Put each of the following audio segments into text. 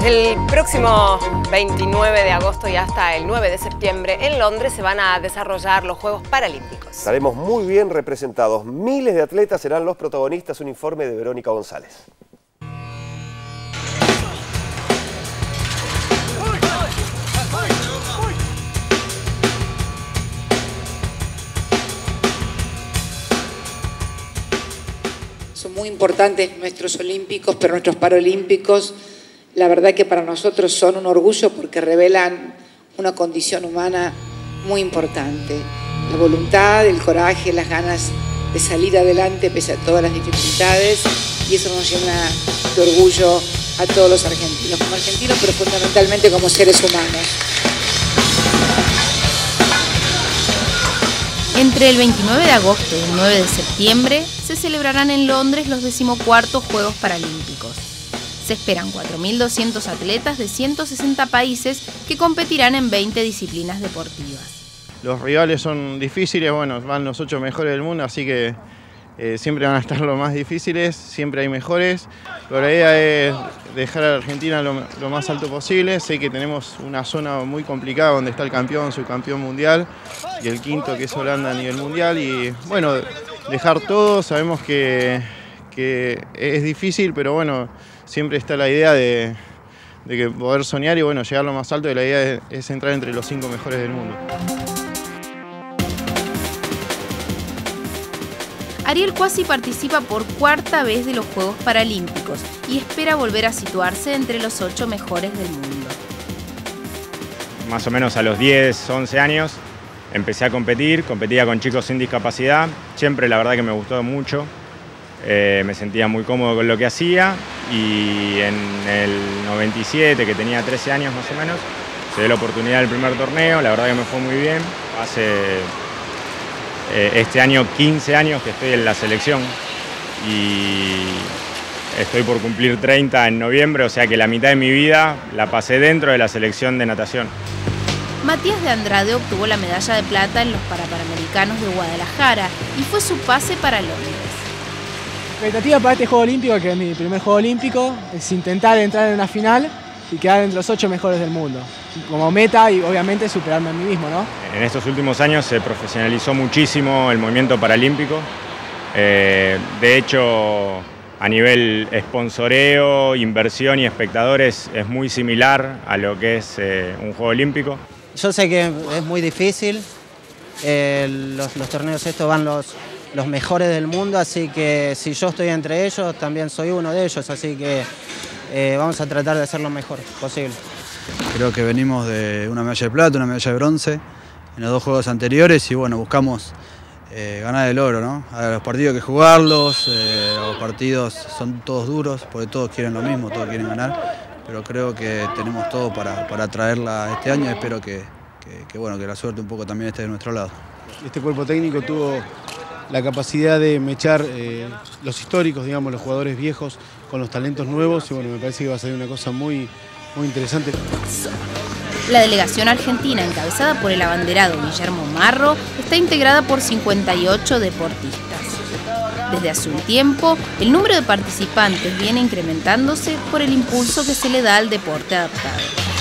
Desde el próximo 29 de agosto y hasta el 9 de septiembre en Londres se van a desarrollar los Juegos Paralímpicos. Estaremos muy bien representados. Miles de atletas serán los protagonistas. Un informe de Verónica González. Son muy importantes nuestros olímpicos, pero nuestros paralímpicos, la verdad que para nosotros son un orgullo porque revelan una condición humana muy importante. La voluntad, el coraje, las ganas de salir adelante pese a todas las dificultades, y eso nos llena de orgullo a todos los argentinos, como argentinos, pero fundamentalmente como seres humanos. Entre el 29 de agosto y el 9 de septiembre se celebrarán en Londres los 14º Juegos Paralímpicos. Se esperan 4.200 atletas de 160 países que competirán en 20 disciplinas deportivas. Los rivales son difíciles, bueno, van los 8 mejores del mundo, así que siempre van a estar los más difíciles, siempre hay mejores. Pero la idea es dejar a la Argentina lo más alto posible. Sé que tenemos una zona muy complicada donde está el campeón, subcampeón mundial y el quinto que es Holanda a nivel mundial. Y bueno, dejar todo, sabemos que es difícil, pero bueno, siempre está la idea de que poder soñar y bueno, llegar lo más alto, y la idea es entrar entre los 5 mejores del mundo. Ariel Cuasi participa por 4ª vez de los Juegos Paralímpicos y espera volver a situarse entre los 8 mejores del mundo. Más o menos a los 10, 11 años empecé a competir, competía con chicos sin discapacidad. Siempre la verdad que me gustó mucho, me sentía muy cómodo con lo que hacía, y en el 97, que tenía 13 años más o menos, se dio la oportunidad del primer torneo, la verdad que me fue muy bien. Este año 15 años que estoy en la selección y estoy por cumplir 30 en noviembre, o sea que la mitad de mi vida la pasé dentro de la selección de natación. Matías de Andrade obtuvo la medalla de plata en los Parapanamericanos de Guadalajara y fue su pase para Londres. La expectativa para este Juego Olímpico, que es mi primer Juego Olímpico, es intentar entrar en una final y quedar entre los 8 mejores del mundo. Como meta y obviamente superarme a mí mismo, ¿no? En estos últimos años se profesionalizó muchísimo el movimiento paralímpico. De hecho, a nivel sponsoreo, inversión y espectadores es muy similar a lo que es un Juego Olímpico. Yo sé que es muy difícil, los torneos estos van los mejores del mundo, así que si yo estoy entre ellos, también soy uno de ellos, así que vamos a tratar de hacer lo mejor posible. Creo que venimos de una medalla de plata, una medalla de bronce en los 2 juegos anteriores y bueno, buscamos ganar el oro, ¿no? A los partidos hay que jugarlos, los partidos son todos duros porque todos quieren lo mismo, todos quieren ganar, pero creo que tenemos todo para traerla este año y espero que la suerte un poco también esté de nuestro lado. Este cuerpo técnico tuvo la capacidad de mechar los históricos, digamos, los jugadores viejos con los talentos nuevos, y bueno, me parece que va a salir una cosa muy interesante. La delegación argentina, encabezada por el abanderado Guillermo Marro, está integrada por 58 deportistas. Desde hace un tiempo, el número de participantes viene incrementándose por el impulso que se le da al deporte adaptado.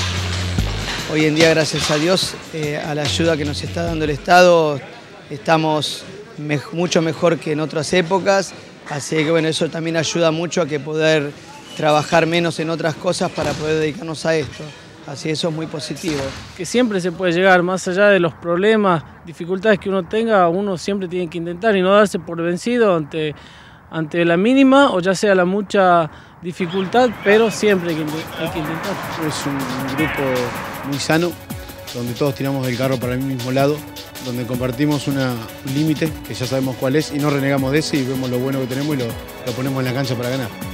Hoy en día, gracias a Dios, a la ayuda que nos está dando el Estado, estamos mucho mejor que en otras épocas, así que bueno, eso también ayuda mucho a que poder trabajar menos en otras cosas para poder dedicarnos a esto. Así eso es muy positivo. Que siempre se puede llegar, más allá de los problemas, dificultades que uno tenga, uno siempre tiene que intentar y no darse por vencido ante la mínima o ya sea la mucha dificultad, pero siempre hay que intentar. Es un grupo muy sano, donde todos tiramos del carro para el mismo lado, donde compartimos un límite que ya sabemos cuál es y no renegamos de ese y vemos lo bueno que tenemos y lo ponemos en la cancha para ganar.